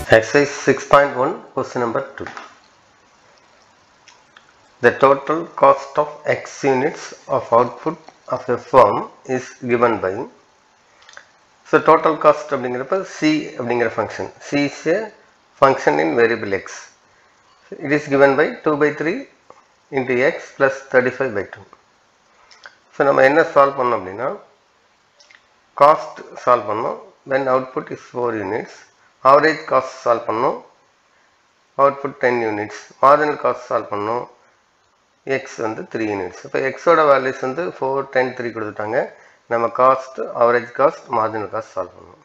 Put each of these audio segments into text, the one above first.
Exercise 6.1, question number 2. The total cost of X units of output of a firm is given by. So total cost அப்படிங்கிறப்ப C அப்படிங்கிற function. C is a function in variable X. It is given by 2 by 3 into X plus 35 by 2. So நம்ம என்ன solve பண்ணோம் அப்படின்னா cost solve பண்ணோம். when output is 4 units, average cost solve பண்ணோம், output 10 units, marginal cost solve பண்ணோம், x வந்து 3 units. இப்போ x ஓட வேல்யூஸ் வந்து 4, 10, 3 கொடுத்துட்டாங்க. நம்ம cost, average cost, marginal cost solve பண்ணோம்.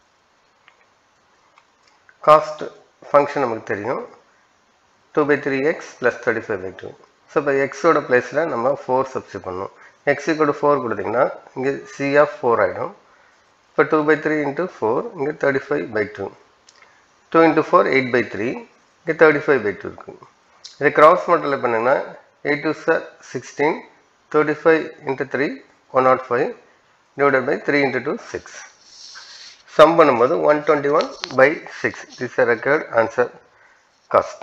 காஸ்ட் ஃபங்க்ஷன் நமக்கு தெரியும், 2 by 3x plus 35 by 2. So இப்போ எக்ஸோட பிளேஸில் நம்ம 4 சப்ஸ்டிட் பண்ணோம். x = 4 கொடுத்திங்கன்னா இங்கே c of 4 ஆகிடும். இப்போ 2 by 3 into 4 இங்கே 35 by 2. 2 into 4 8 by 3, இங்கே 35 by 2 இருக்குது. இதை கிராஸ் மல்டிப்ளை பண்ணிங்கன்னா 8 2 16, 35 into 3 105 divided by 3 into 2 6. Sum பண்ணும்போது 121 by 6. This is a required answer cost.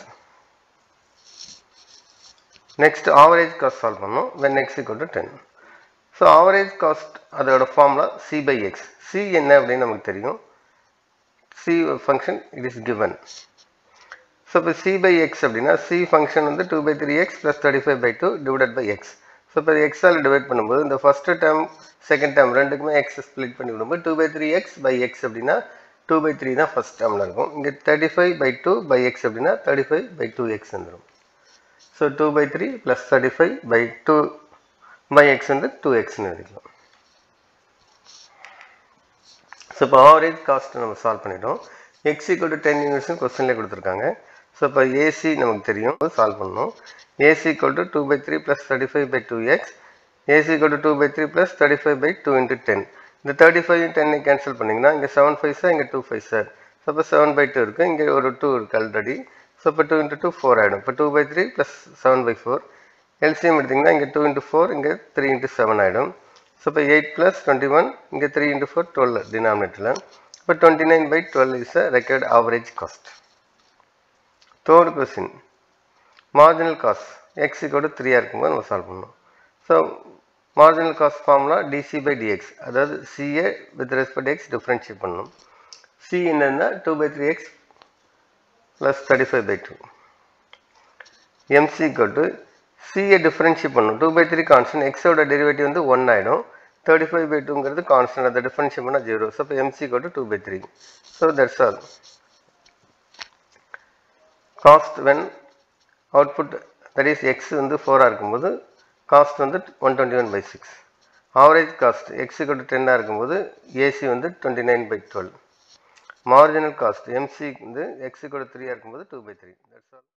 Next average cost solve பண்ணோம் when x equal to 10. So average cost அதோட formula c by x. c என்ன அப்படின்னு நமக்கு தெரியும். c function it is given. So இப்போ c by x அப்படின்னா c function வந்து 2 by 3x plus 35 by 2 divided by x. So இப்போ x ஆல் டிவைட் பண்ணும்போது இந்த ஃபர்ஸ்ட் டேர்ம் செகண்ட் டேர்ம் ரெண்டுக்குமே x ஸ்ப்ளிட் பண்ணி விடும்போது 2 by 3x by x அப்படின்னா 2 by 3 தான் ஃபர்ஸ்ட் டேர்மில் இருக்கும். இங்கே 35 by 2 by x அப்படின்னா 35 by 2x வந்துடும். So 2 by 3 plus 35 by 2 by x வந்து 2xன்னு எழுதிக்கலாம். ஸோ இப்போ ஆவரேஜ் காஸ்ட் நம்ம சால்வ் பண்ணிட்டோம். x equal to 10 யூனிட்ஸ்னு கொஸ்டின்லேயே கொடுத்துருக்காங்க. ஸோ இப்போ ஏசி நமக்கு தெரியும், சால்வ் பண்ணணும். AC equal to 2 by 3 plus 35 by 2x, AC equal to 2 by 3 plus 35 by 2 into 10. இந்த 35 10 கேன்சல் பண்ணிங்கன்னா இங்கே 7 5 சார், இங்கே 2 5 சார். ஸோ இப்போ 7 by 2 இருக்குது, இங்கே ஒரு 2 இருக்குது ஆல்ரெடி. ஸோ இப்போ 2 into 2 4 ஆகிடும். இப்போ 2 by 3 plus 7 by 4. எல்சிஎம் எடுத்திங்கன்னா இங்கே 2 into 4, இங்கே 3 into 7 ஆகிடும். ஸோ இப்போ 8 plus 21, இங்கே 3 into 4 12 டினாமினேட்டரில். இப்போ 29 by 12 is a required average cost. Third question, marginal cost x equal to 3 இருக்கும்போது நம்ம சால்வ் பண்ணணும். So marginal cost formula dc by dx, அதாவது ca with respect to x differentiate பண்ணணும். c என்னன்னா 2 by 3x plus 35 by 2. mc equal to ca differentiate பண்ணணும். 2 by 3 constant, x ஓட derivative வந்து 1 ஆகிடும். 35 by 2ங்கிறது கான்ஸ்டன்ட், அதை டிஃபரன்ஷியேட் பண்ணால் 0. ஸோ இப்போ mc equal to 2 by 3. So that's all. Cost when output that is x வந்து 4 இருக்கும்போது காஸ்ட் வந்து 121 by 6. Average cost x equal to 10 இருக்கும்போது ஏசி வந்து 29 by 12. மார்ஜினல் காஸ்ட் MC வந்து x equal to 3 இருக்கும்போது 2 by 3. That's all.